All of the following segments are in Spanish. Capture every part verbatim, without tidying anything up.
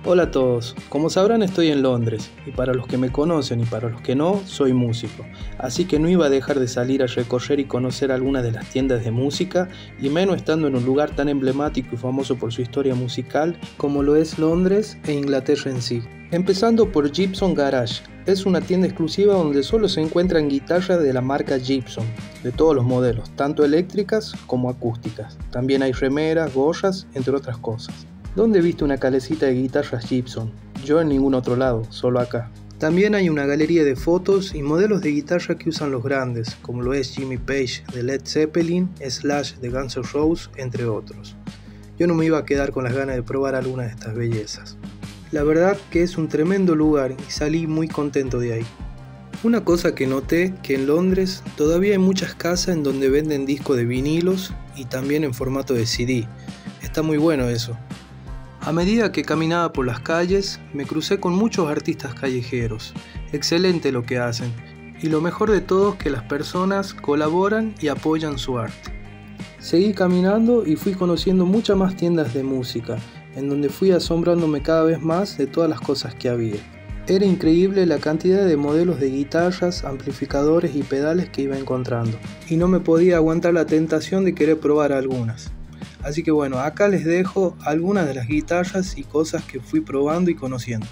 Hola a todos, como sabrán estoy en Londres y para los que me conocen y para los que no, soy músico, así que no iba a dejar de salir a recorrer y conocer algunas de las tiendas de música y menos estando en un lugar tan emblemático y famoso por su historia musical como lo es Londres e Inglaterra en sí. Empezando por Gibson Garage, es una tienda exclusiva donde solo se encuentran guitarras de la marca Gibson, de todos los modelos, tanto eléctricas como acústicas. También hay remeras, gorras, entre otras cosas. ¿Dónde viste una calecita de guitarras Gibson? Yo en ningún otro lado, solo acá. También hay una galería de fotos y modelos de guitarra que usan los grandes, como lo es Jimmy Page de Led Zeppelin, Slash de Guns N' Roses, entre otros. Yo no me iba a quedar con las ganas de probar alguna de estas bellezas. La verdad que es un tremendo lugar y salí muy contento de ahí. Una cosa que noté que en Londres todavía hay muchas casas en donde venden discos de vinilos y también en formato de C D. Está muy bueno eso. A medida que caminaba por las calles, me crucé con muchos artistas callejeros. Excelente lo que hacen. Y lo mejor de todo es que las personas colaboran y apoyan su arte. Seguí caminando y fui conociendo muchas más tiendas de música, en donde fui asombrándome cada vez más de todas las cosas que había. Era increíble la cantidad de modelos de guitarras, amplificadores y pedales que iba encontrando. Y no me podía aguantar la tentación de querer probar algunas. Así que bueno, acá les dejo algunas de las guitarras y cosas que fui probando y conociendo.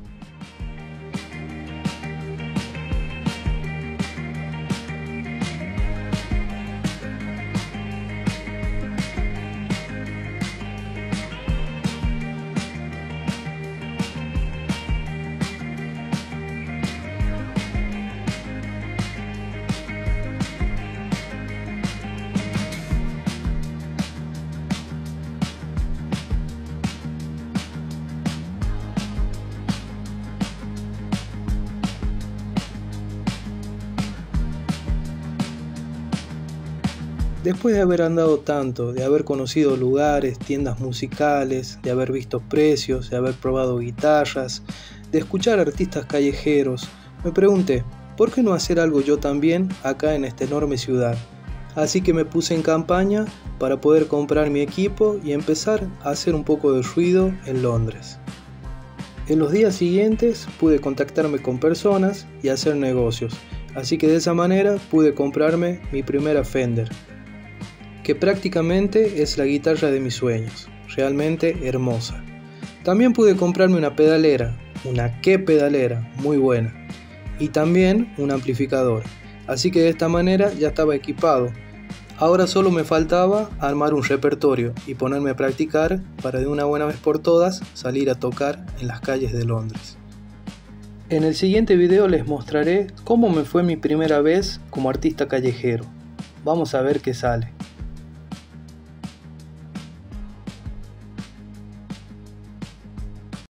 Después de haber andado tanto, de haber conocido lugares, tiendas musicales, de haber visto precios, de haber probado guitarras, de escuchar artistas callejeros, me pregunté, ¿por qué no hacer algo yo también acá en esta enorme ciudad? Así que me puse en campaña para poder comprar mi equipo y empezar a hacer un poco de ruido en Londres. En los días siguientes pude contactarme con personas y hacer negocios, así que de esa manera pude comprarme mi primera Fender, que prácticamente es la guitarra de mis sueños, realmente hermosa. También pude comprarme una pedalera, una que pedalera, muy buena, y también un amplificador, así que de esta manera ya estaba equipado. Ahora solo me faltaba armar un repertorio y ponerme a practicar para de una buena vez por todas salir a tocar en las calles de Londres. En el siguiente video les mostraré cómo me fue mi primera vez como artista callejero. Vamos a ver qué sale.